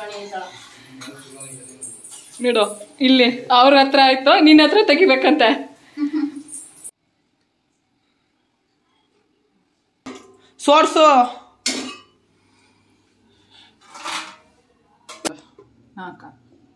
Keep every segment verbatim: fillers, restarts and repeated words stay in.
ಬಿಡು ಇಲ್ಲಿ ಅವ್ರ ಹತ್ರ ಆಯ್ತು, ನಿನ್ನ ಹತ್ರ ತೆಗಿಬೇಕಂತೆ. ಸೋರ್ಸು ಹಾಕ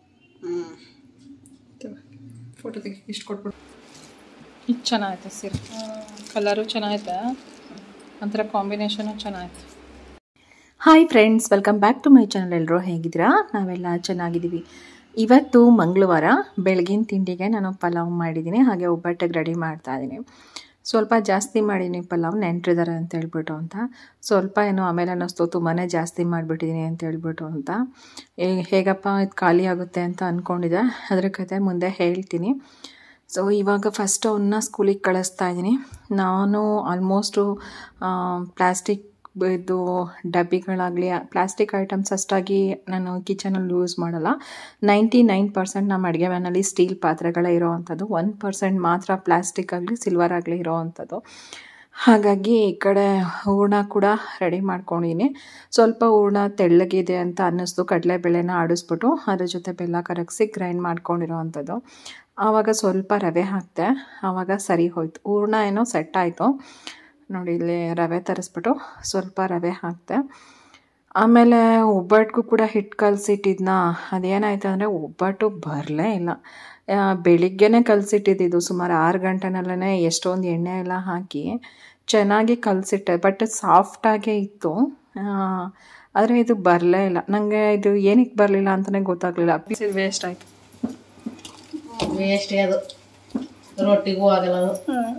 ಫೋಟೋ ತೆಗಿ. ಇಷ್ಟು ಕೊಟ್ಬಿಡು. ಇದು ಚೆನ್ನಾಗೈತೆ ಸೀರೆ, ಕಲರು ಚೆನ್ನಾಗೈತೆ, ಒಂಥರ ಕಾಂಬಿನೇಷನು ಚೆನ್ನಾಗೈತೆ. Hi friends, welcome back to my channel. ಎಲ್ಲರೂ ಹೇಗಿದ್ದೀರಾ? ನಾವೆಲ್ಲ ಚೆನ್ನಾಗಿದ್ದೀವಿ. ಇವತ್ತು ಮಂಗಳವಾರ ಬೆಳಗಿನ ತಿಂಡಿಗೆ ನಾನು ಪಲಾವ್ ಮಾಡಿದ್ದೀನಿ, ಹಾಗೆ ಒಬ್ಬಟ್ಟಿಗೆ ರೆಡಿ ಮಾಡ್ತಾ ಇದ್ದೀನಿ. ಸ್ವಲ್ಪ ಜಾಸ್ತಿ ಮಾಡೀನಿ ಪಲಾವ್, ನೆಂಟ್ರಿದ್ದಾರೆ ಅಂತ ಹೇಳ್ಬಿಟ್ಟು ಅಂತ. ಸ್ವಲ್ಪ ಏನೋ ಆಮೇಲೆ ಅನ್ನಿಸ್ತು ತುಂಬಾ ಜಾಸ್ತಿ ಮಾಡಿಬಿಟ್ಟಿದ್ದೀನಿ ಅಂತ ಹೇಳ್ಬಿಟ್ಟು ಅಂತ. ಹೇಗಪ್ಪ ಇದು ಖಾಲಿ ಆಗುತ್ತೆ ಅಂತ ಅಂದ್ಕೊಂಡಿದ್ದೆ, ಅದ್ರ ಕತೆ ಮುಂದೆ ಹೇಳ್ತೀನಿ. ಸೊ ಇವಾಗ ಫಸ್ಟ್ ಅವನ್ನ ಸ್ಕೂಲಿಗೆ ಕಳಿಸ್ತಾ ಇದ್ದೀನಿ. ನಾನು ಆಲ್ಮೋಸ್ಟು ಪ್ಲಾಸ್ಟಿಕ್ ಇದು ಡಬ್ಬಿಗಳಾಗಲಿ ಪ್ಲಾಸ್ಟಿಕ್ ಐಟಮ್ಸ್ ಅಷ್ಟಾಗಿ ನಾನು ಕಿಚನಲ್ಲಿ ಯೂಸ್ ಮಾಡಲ್ಲ. ನೈಂಟಿ ನೈನ್ ಪರ್ಸೆಂಟ್ ನಮ್ಮ ಅಡುಗೆ ಮನೆಯಲ್ಲಿ ಸ್ಟೀಲ್ ಪಾತ್ರೆಗಳೇ ಇರೋ ಅಂಥದ್ದು, ಒನ್ ಪರ್ಸೆಂಟ್ ಮಾತ್ರ ಪ್ಲಾಸ್ಟಿಕ್ ಆಗಲಿ ಸಿಲ್ವರ್ ಆಗಲಿ ಇರೋ ಅಂಥದ್ದು. ಹಾಗಾಗಿ ಈ ಕಡೆ ಹೂರ್ಣ ಕೂಡ ರೆಡಿ ಮಾಡ್ಕೊಂಡಿದ್ದೀನಿ. ಸ್ವಲ್ಪ ಹೂರ್ಣ ತೆಳ್ಳಗಿದೆ ಅಂತ ಅನ್ನಿಸ್ತು, ಕಡಲೆಬೇಳೆನ ಆಡಿಸ್ಬಿಟ್ಟು ಅದ್ರ ಜೊತೆ ಬೆಲ್ಲ ಕರಗಿಸಿ ಗ್ರೈಂಡ್ ಮಾಡ್ಕೊಂಡಿರೋ ಅಂಥದ್ದು. ಆವಾಗ ಸ್ವಲ್ಪ ರವೆ ಹಾಕಿದೆ, ಆವಾಗ ಸರಿ ಹೋಯ್ತು. ಹೂರ್ಣ ಏನೋ ಸೆಟ್ ಆಯಿತು ನೋಡಿ. ಇಲ್ಲಿ ರವೆ ತರಿಸ್ಬಿಟ್ಟು ಸ್ವಲ್ಪ ರವೆ ಹಾಕಿದೆ. ಆಮೇಲೆ ಒಬ್ಬಟ್ಟಿಗೂ ಕೂಡ ಹಿಟ್ಟು ಕಲಸಿಟ್ಟಿದ್ನ, ಅದೇನಾಯ್ತು ಅಂದರೆ ಒಬ್ಬಟ್ಟು ಬರಲೇ ಇಲ್ಲ. ಬೆಳಿಗ್ಗೆನೇ ಕಲಸಿಟ್ಟಿದ್ದು, ಸುಮಾರು ಆರು ಗಂಟೆನಲ್ಲೇ ಎಷ್ಟೊಂದು ಎಣ್ಣೆ ಎಲ್ಲ ಹಾಕಿ ಚೆನ್ನಾಗಿ ಕಲಸಿಟ್ಟೆ. ಬಟ್ ಸಾಫ್ಟಾಗೇ ಇತ್ತು, ಆದರೆ ಇದು ಬರಲೇ ಇಲ್ಲ. ನನಗೆ ಇದು ಏನಕ್ಕೆ ಬರಲಿಲ್ಲ ಅಂತಲೇ ಗೊತ್ತಾಗಲಿಲ್ಲ. ಪೀಸ್ ವೇಸ್ಟ್ ಆಯಿತು. ವೇಸ್ಟೇ ಅದು, ರೊಟ್ಟಿಗೂ ಆಗಲ್ಲ ಅದು.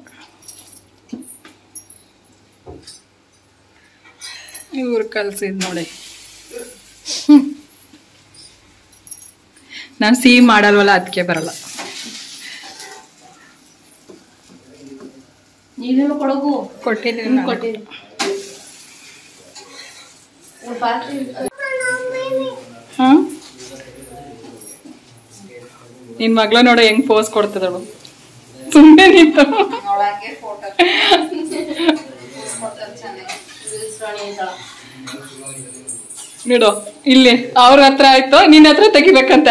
ಇವ್ರು ಕಲ್ಸಿದ್ ನೋಡಿ. ನಾನು ಸಿಹಿ ಮಾಡಲ್ವಲ್ಲ, ಅದಕ್ಕೆ ಬರಲ್ಲ. ನೀವೇನು ಕೊಡಗು ಕೊಟ್ಟಿದ್ದೀನಿ ಕೊಟ್ಟಿದ್ದೀನಿ. ಹಾಂ, ನಿನ್ನ ಮಗಳು ನೋಡ ಹೆಂಗ್ ಪೋಸ್ ಕೊಡ್ತದಳು. ಸುಮ್ಮನೆ ನಿಂತು ಬಿಡು ಇಲ್ಲಿ ಅವ್ರ ಹತ್ರ ಆಯ್ತು, ನಿನ್ನ ಹತ್ರ ತೆಗಿಬೇಕಂತೆ.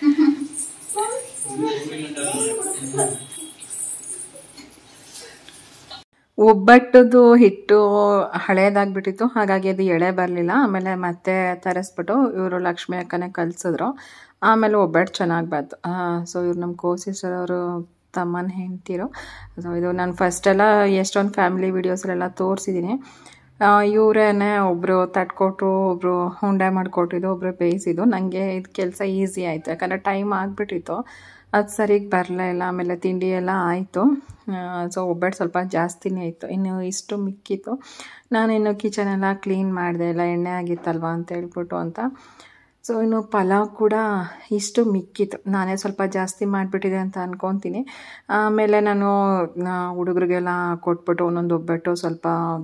ಒಬ್ಬಟ್ಟದು ಹಿಟ್ಟು ಹಳೇದಾಗ್ಬಿಟ್ಟಿತ್ತು, ಹಾಗಾಗಿ ಅದು ಎಳೆ ಬರಲಿಲ್ಲ. ಆಮೇಲೆ ಮತ್ತೆ ತರಿಸ್ಬಿಟ್ಟು ಇವರು ಲಕ್ಷ್ಮಿ ಅಕ್ಕನೇ ಕಲಿಸಿದ್ರು. ಆಮೇಲೆ ಒಬ್ಬಟ್ಟು ಚೆನ್ನಾಗಿ ಬಂತು. ಸೊ ಇವ್ರು ನಮ್ಮ ಕೋ ಸಿಸ್ಟರ್ ಅವರು ತಮ್ಮನ ಹೆಂಡ್ತಿರು. ಸೊ ಇದು ನಾನು ಫಸ್ಟೆಲ್ಲ ಎಷ್ಟೊಂದು ಫ್ಯಾಮಿಲಿ ವೀಡಿಯೋಸಲ್ಲೆಲ್ಲ ತೋರಿಸಿದ್ದೀನಿ. ಇವರೇನೆ ಒಬ್ಬರು ತಟ್ಕೊಟ್ರು, ಒಬ್ಬರು ಉಂಡೆ ಮಾಡಿಕೊಟ್ಟಿದ್ದು, ಒಬ್ಬರು ಬೇಯಿಸಿದ್ದು. ನನಗೆ ಇದು ಕೆಲಸ ಈಸಿ ಆಯಿತು, ಯಾಕಂದರೆ ಟೈಮ್ ಆಗಿಬಿಟ್ಟಿತ್ತು, ಅದು ಸರಿಗೆ ಬರಲೇ ಇಲ್ಲ. ಆಮೇಲೆ ತಿಂಡಿ ಎಲ್ಲ ಆಯಿತು. ಸೊ ಒಬ್ಬಟ್ಟು ಸ್ವಲ್ಪ ಜಾಸ್ತಿನೇ ಇತ್ತು, ಇನ್ನು ಇಷ್ಟು ಮಿಕ್ಕಿತ್ತು. ನಾನಿನ್ನು ಕಿಚನೆಲ್ಲ ಕ್ಲೀನ್ ಮಾಡಿದೆ, ಎಲ್ಲ ಎಣ್ಣೆ ಆಗಿತ್ತಲ್ವ ಅಂತ ಹೇಳ್ಬಿಟ್ಟು ಅಂತ. ಸೊ ಇನ್ನು ಪಲಾವ್ ಕೂಡ ಇಷ್ಟು ಮಿಕ್ಕಿತ್ತು, ನಾನೇ ಸ್ವಲ್ಪ ಜಾಸ್ತಿ ಮಾಡಿಬಿಟ್ಟಿದೆ ಅಂತ ಅಂದ್ಕೊತೀನಿ. ಆಮೇಲೆ ನಾನು ಹುಡುಗರಿಗೆಲ್ಲ ಕೊಟ್ಬಿಟ್ಟು ಒಂದೊಂದು ಒಬ್ಬಟ್ಟು ಸ್ವಲ್ಪ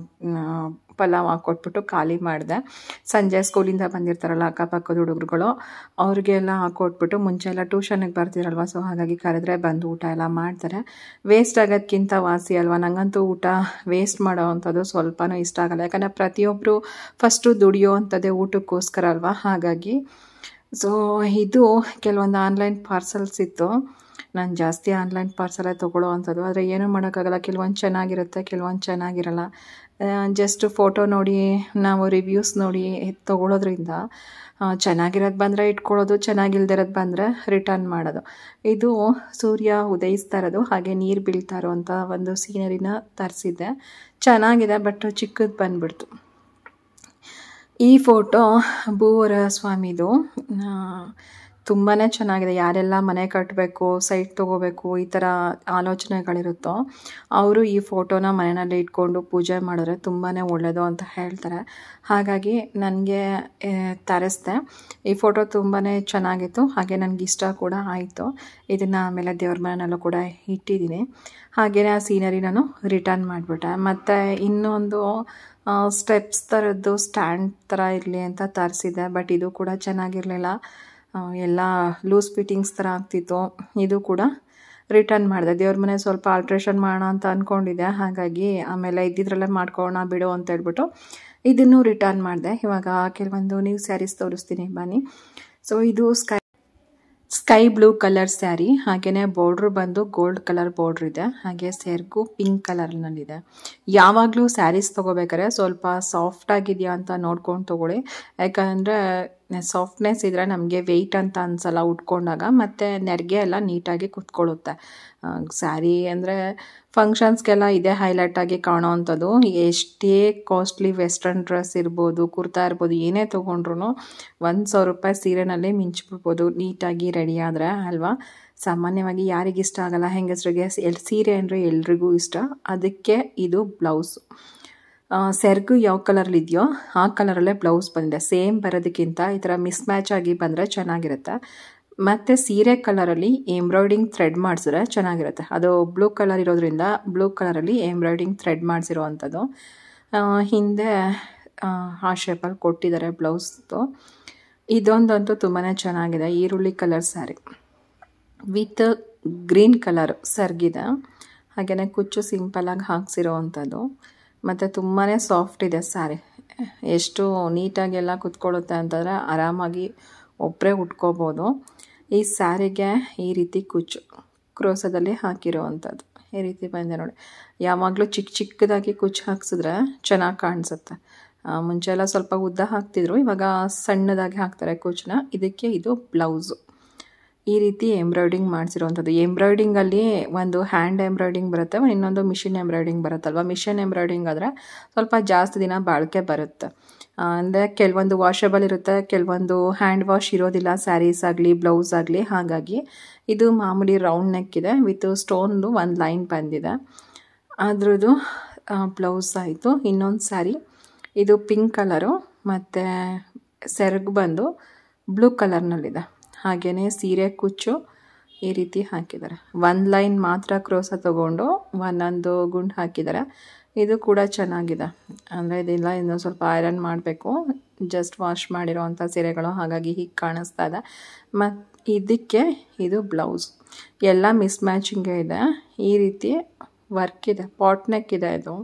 ಪಲಾವ್ ಹಾಕ್ಕೊಟ್ಬಿಟ್ಟು ಖಾಲಿ ಮಾಡಿದೆ. ಸಂಜೆ ಸ್ಕೂಲಿಂದ ಬಂದಿರ್ತಾರಲ್ಲ ಅಕ್ಕಪಕ್ಕದ ಹುಡುಗರುಗಳು, ಅವ್ರಿಗೆಲ್ಲ ಹಾಕ್ಕೊಟ್ಬಿಟ್ಟು, ಮುಂಚೆ ಎಲ್ಲ ಟ್ಯೂಷನಿಗೆ ಬರ್ತಿರಲ್ವ, ಸೊ ಹಾಗಾಗಿ ಕರೆದ್ರೆ ಬಂದು ಊಟ ಎಲ್ಲ ಮಾಡ್ತಾರೆ. ವೇಸ್ಟ್ ಆಗೋದ್ಕಿಂತ ವಾಸಿ ಅಲ್ವಾ. ನನಗಂತೂ ಊಟ ವೇಸ್ಟ್ ಮಾಡೋ ಅಂಥದ್ದು ಸ್ವಲ್ಪನೂ ಇಷ್ಟ ಆಗಲ್ಲ, ಯಾಕಂದರೆ ಪ್ರತಿಯೊಬ್ಬರು ಫಸ್ಟು ದುಡಿಯೋ ಅಂಥದ್ದೇ ಊಟಕ್ಕೋಸ್ಕರ ಅಲ್ವಾ. ಹಾಗಾಗಿ ಸೊ ಇದು ಕೆಲವೊಂದು ಆನ್ಲೈನ್ ಪಾರ್ಸಲ್ಸ್ ಇತ್ತು. ನಾನು ಜಾಸ್ತಿ ಆನ್ಲೈನ್ ಪಾರ್ಸಲೇ ತೊಗೊಳ್ಳೋ ಅಂಥದ್ದು, ಆದರೆ ಏನೂ ಮಾಡೋಕ್ಕಾಗಲ್ಲ. ಕೆಲವೊಂದು ಚೆನ್ನಾಗಿರುತ್ತೆ, ಕೆಲವೊಂದು ಚೆನ್ನಾಗಿರಲ್ಲ. ಜಸ್ಟ್ ಫೋಟೋ ನೋಡಿ ನಾವು ರಿವ್ಯೂಸ್ ನೋಡಿ ತೊಗೊಳೋದ್ರಿಂದ ಚೆನ್ನಾಗಿರೋದು ಬಂದರೆ ಇಟ್ಕೊಳ್ಳೋದು, ಚೆನ್ನಾಗಿಲ್ದಿರೋದು ಬಂದರೆ ರಿಟರ್ನ್ ಮಾಡೋದು. ಇದು ಸೂರ್ಯ ಉದಯಿಸ್ತಾ ಇರೋದು ಹಾಗೆ ನೀರು ಬೀಳ್ತಾ ಇರೋವಂಥ ಒಂದು ಸೀನರಿನ ತರಿಸಿದ್ದೆ. ಚೆನ್ನಾಗಿದೆ, ಬಟ್ ಚಿಕ್ಕದು ಬಂದುಬಿಡ್ತು. ಈ ಫೋಟೋ ಭೂವರ ಸ್ವಾಮಿದು, ತುಂಬಾ ಚೆನ್ನಾಗಿದೆ. ಯಾರೆಲ್ಲ ಮನೆ ಕಟ್ಟಬೇಕು, ಸೈಟ್ ತೊಗೋಬೇಕು, ಈ ಥರ ಆಲೋಚನೆಗಳಿರುತ್ತೋ ಅವರು ಈ ಫೋಟೋನ ಮನೆಯಲ್ಲಿ ಇಟ್ಕೊಂಡು ಪೂಜೆ ಮಾಡಿದ್ರೆ ತುಂಬಾ ಒಳ್ಳೆಯದು ಅಂತ ಹೇಳ್ತಾರೆ. ಹಾಗಾಗಿ ನನಗೆ ತರಿಸ್ದೆ. ಈ ಫೋಟೋ ತುಂಬಾ ಚೆನ್ನಾಗಿತ್ತು, ಹಾಗೆ ನನಗೆ ಇಷ್ಟ ಕೂಡ ಆಯಿತು. ಇದನ್ನು ಆಮೇಲೆ ದೇವ್ರ ಮನೆಯಲ್ಲೂ ಕೂಡ ಇಟ್ಟಿದ್ದೀನಿ. ಹಾಗೆಯೇ ಆ ಸೀನರಿ ನಾನು ರಿಟರ್ನ್ ಮಾಡಿಬಿಟ್ಟೆ. ಮತ್ತು ಇನ್ನೊಂದು ಸ್ಟೆಪ್ಸ್ ಥರದ್ದು ಸ್ಟ್ಯಾಂಡ್ ಥರ ಇರಲಿ ಅಂತ ತರಿಸಿದ್ದೆ, ಬಟ್ ಇದು ಕೂಡ ಚೆನ್ನಾಗಿರಲಿಲ್ಲ. ಎಲ್ಲ ಲೂಸ್ ಫಿಟ್ಟಿಂಗ್ಸ್ ಥರ ಆಗ್ತಿತ್ತು. ಇದು ಕೂಡ ರಿಟರ್ನ್ ಮಾಡಿದೆ. ದೇವ್ರ ಮನೆ ಸ್ವಲ್ಪ ಆಲ್ಟ್ರೇಷನ್ ಮಾಡೋಣ ಅಂತ ಅಂದ್ಕೊಂಡಿದ್ದೆ, ಹಾಗಾಗಿ ಆಮೇಲೆ ಇದ್ದಿದ್ರಲ್ಲೇ ಮಾಡ್ಕೊಳ್ಳೋಣ ಬಿಡು ಅಂತ ಹೇಳ್ಬಿಟ್ಟು ಇದನ್ನು ರಿಟರ್ನ್ ಮಾಡಿದೆ. ಇವಾಗ ಕೆಲವೊಂದು ನ್ಯೂ ಸ್ಯಾರೀಸ್ ತೋರಿಸ್ತೀನಿ ಬನ್ನಿ. ಸೊ ಇದು sky sky blue colour sari, ಹಾಗೆಯೇ ಬಾರ್ಡ್ರ್ ಬಂದು ಗೋಲ್ಡ್ ಕಲರ್ ಬಾರ್ಡ್ರ್ ಇದೆ, ಹಾಗೆ ಸೆರ್ಗು ಪಿಂಕ್ ಕಲರ್ನಲ್ಲಿದೆ. ಯಾವಾಗಲೂ ಸ್ಯಾರೀಸ್ ತೊಗೋಬೇಕಾದ್ರೆ ಸ್ವಲ್ಪ ಸಾಫ್ಟ್ ಆಗಿದೆಯಾ ಅಂತ ನೋಡ್ಕೊಂಡು ತೊಗೊಳ್ಳಿ. ಯಾಕಂದರೆ ಸಾಫ್ಟ್ನೆಸ್ ಇದ್ದರೆ ನಮಗೆ ವೆಯ್ಟ್ ಅಂತ ಅನಿಸಲ್ಲ ಉಟ್ಕೊಂಡಾಗ, ಮತ್ತು ನೆರಿಗೆ ಎಲ್ಲ ನೀಟಾಗಿ ಕುತ್ಕೊಳ್ಳುತ್ತೆ. ಸ್ಯಾರಿ ಅಂದರೆ ಫಂಕ್ಷನ್ಸ್ಗೆಲ್ಲ ಇದೇ ಹೈಲೈಟಾಗಿ ಕಾಣೋ ಅಂಥದ್ದು. ಎಷ್ಟೇ ಕಾಸ್ಟ್ಲಿ ವೆಸ್ಟರ್ನ್ ಡ್ರೆಸ್ ಇರ್ಬೋದು, ಕುರ್ತಾ ಇರ್ಬೋದು, ಏನೇ ತೊಗೊಂಡ್ರು ಒಂದು ಸಾವಿರ ರೂಪಾಯಿ ಸೀರೆನಲ್ಲಿ ಮಿಂಚಿಬಿಡ್ಬೋದು ನೀಟಾಗಿ ರೆಡಿ ಆದರೆ ಅಲ್ವಾ. ಸಾಮಾನ್ಯವಾಗಿ ಯಾರಿಗಿಷ್ಟ ಆಗಲ್ಲ, ಹೆಂಗಸರಿಗೆ ಎಲ್ ಸೀರೆ ಅಂದರೆ ಎಲ್ರಿಗೂ ಇಷ್ಟ. ಅದಕ್ಕೆ ಇದು ಬ್ಲೌಸು. ಸೆರ್ಗು ಯಾವ ಕಲರ್ಲಿದೆಯೋ ಆ ಕಲರಲ್ಲೇ ಬ್ಲೌಸ್ ಬಂದಿದೆ. ಸೇಮ್ ಬರೋದಕ್ಕಿಂತ ಈ ಥರ ಮಿಸ್ ಮ್ಯಾಚ್ ಆಗಿ ಬಂದರೆ ಚೆನ್ನಾಗಿರುತ್ತೆ. ಮತ್ತು ಸೀರೆ ಕಲರಲ್ಲಿ ಎಂಬ್ರಾಯ್ಡಿಂಗ್ ಥ್ರೆಡ್ ಮಾಡಿಸಿದ್ರೆ ಚೆನ್ನಾಗಿರುತ್ತೆ. ಅದು ಬ್ಲೂ ಕಲರ್ ಇರೋದ್ರಿಂದ ಬ್ಲೂ ಕಲರಲ್ಲಿ ಎಂಬ್ರಾಯ್ಡಿಂಗ್ ಥ್ರೆಡ್ ಮಾಡಿಸಿರೋ ಅಂಥದ್ದು. ಹಿಂದೆ ಆ ಶೇಪಲ್ಲಿ ಕೊಟ್ಟಿದ್ದಾರೆ ಬ್ಲೌಸ್ದು. ಇದೊಂದಂತೂ ತುಂಬಾ ಚೆನ್ನಾಗಿದೆ. ಈರುಳ್ಳಿ colour sari with green colour ಸರ್ಗಿದೆ, ಹಾಗೆಯೇ ಕುಚ್ಚು ಸಿಂಪಲಾಗಿ ಹಾಕ್ಸಿರೋ ಅಂಥದ್ದು. ಮತ್ತು ತುಂಬಾ ಸಾಫ್ಟ್ ಇದೆ ಸ್ಯಾರಿ. ಎಷ್ಟು ನೀಟಾಗೆಲ್ಲ ಕುತ್ಕೊಳ್ಳುತ್ತೆ ಅಂತಂದರೆ ಆರಾಮಾಗಿ ಒಬ್ಬರೇ ಉಟ್ಕೋಬೋದು. ಈ ಸ್ಯಾರಿಗೆ ಈ ರೀತಿ ಕುಚ್ಚು ಕ್ರೋಸದಲ್ಲಿ ಹಾಕಿರೋ ಅಂಥದ್ದು ಈ ರೀತಿ ಬಂದೆ ನೋಡಿ. ಯಾವಾಗಲೂ ಚಿಕ್ಕ ಚಿಕ್ಕದಾಗಿ ಕುಚ್ಚು ಹಾಕ್ಸಿದ್ರೆ ಚೆನ್ನಾಗಿ ಕಾಣಿಸುತ್ತೆ. ಮುಂಚೆ ಎಲ್ಲ ಸ್ವಲ್ಪ ಉದ್ದ ಹಾಕ್ತಿದ್ರು, ಇವಾಗ ಸಣ್ಣದಾಗಿ ಹಾಕ್ತಾರೆ ಕುಚ್ಚನ್ನ. ಇದಕ್ಕೆ ಇದು ಬ್ಲೌಸು. ಈ ರೀತಿ ಎಂಬ್ರಾಯ್ಡಿಂಗ್ ಮಾಡಿಸಿರೋವಂಥದ್ದು. ಎಂಬ್ರಾಯ್ಡಿಂಗಲ್ಲಿ ಒಂದು ಹ್ಯಾಂಡ್ ಎಂಬ್ರಾಯ್ಡಿಂಗ್ ಬರುತ್ತೆ, ಇನ್ನೊಂದು ಮಿಷಿನ್ ಎಂಬ್ರಾಯ್ಡಿಂಗ್ ಬರುತ್ತಲ್ವ. ಮಿಷಿನ್ ಎಂಬ್ರಾಯ್ಡಿಂಗ್ ಆದರೆ ಸ್ವಲ್ಪ ಜಾಸ್ತಿ ದಿನ ಬಾಳಿಕೆ ಬರುತ್ತೆ. ಅಂದರೆ ಕೆಲವೊಂದು ವಾಷಬಲ್ ಇರುತ್ತೆ, ಕೆಲವೊಂದು ಹ್ಯಾಂಡ್ ವಾಶ್ ಇರೋದಿಲ್ಲ ಸ್ಯಾರೀಸ್ ಆಗಲಿ ಬ್ಲೌಸ್ ಆಗಲಿ. ಹಾಗಾಗಿ ಇದು ಮಾಮೂಲಿ ರೌಂಡ್ ನೆಕ್ ಇದೆ, ವಿತ್ ಸ್ಟೋನ್ದು ಒಂದು ಲೈನ್ ಬಂದಿದೆ. ಅದ್ರದ್ದು ಬ್ಲೌಸ್ ಆಯಿತು. ಇನ್ನೊಂದು ಸ್ಯಾರಿ ಇದು ಪಿಂಕ್ ಕಲರು ಮತ್ತು ಸೆರಗು ಬಂದು ಬ್ಲೂ ಕಲರ್ನಲ್ಲಿದೆ. ಹಾಗೆಯೇ ಸೀರೆ ಕುಚ್ಚು ಈ ರೀತಿ ಹಾಕಿದ್ದಾರೆ. ಒಂದು ಲೈನ್ ಮಾತ್ರ ಕ್ರೋಸ ತೊಗೊಂಡು ಒಂದೊಂದು ಗುಂಡು ಹಾಕಿದ್ದಾರೆ. ಇದು ಕೂಡ ಚೆನ್ನಾಗಿದೆ. ಅಂದರೆ ಇದೆಲ್ಲ ಇನ್ನೂ ಸ್ವಲ್ಪ ಐರನ್ ಮಾಡಬೇಕು, ಜಸ್ಟ್ ವಾಶ್ ಮಾಡಿರೋ ಅಂಥ ಸೀರೆಗಳು, ಹಾಗಾಗಿ ಹೀಗೆ ಕಾಣಿಸ್ತಾ ಇದೆ. ಮತ್ತು ಇದಕ್ಕೆ ಇದು ಬ್ಲೌಸ್ ಎಲ್ಲ ಮಿಸ್ ಮ್ಯಾಚಿಂಗೇ ಇದೆ. ಈ ರೀತಿ ವರ್ಕ್ ಇದೆ, ಪಾಟ್ ನೆಕ್ ಇದೆ. ಇದು